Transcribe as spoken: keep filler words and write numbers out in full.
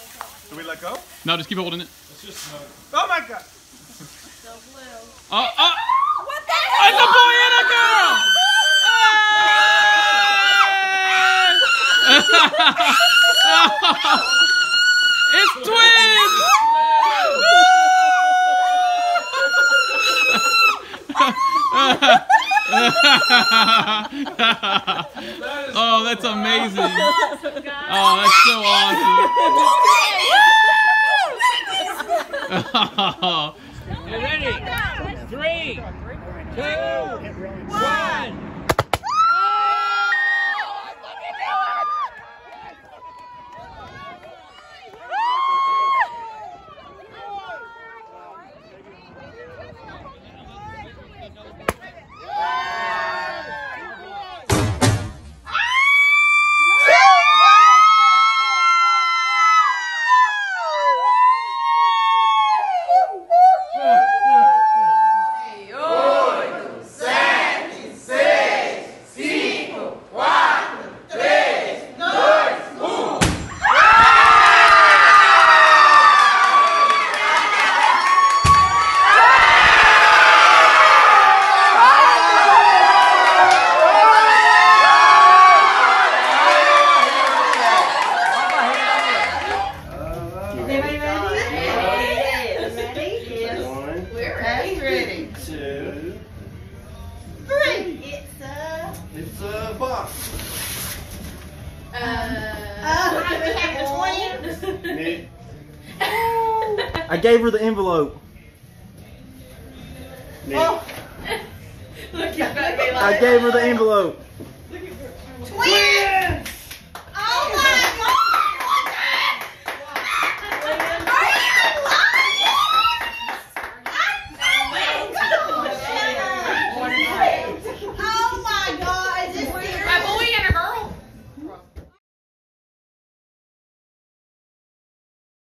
Do we let go? No, just keep holding it. It's just smoke. Oh my god! Still blue. Oh, oh! What the It's a boy and a girl! It's twins! Oh, that's amazing. Oh, that's so awesome. You ready? Three, two, one. It's a box. Uh, uh, we have the twins. Me. I gave her the envelope. Me. Oh. Look, you better be like I gave her the envelope. twins.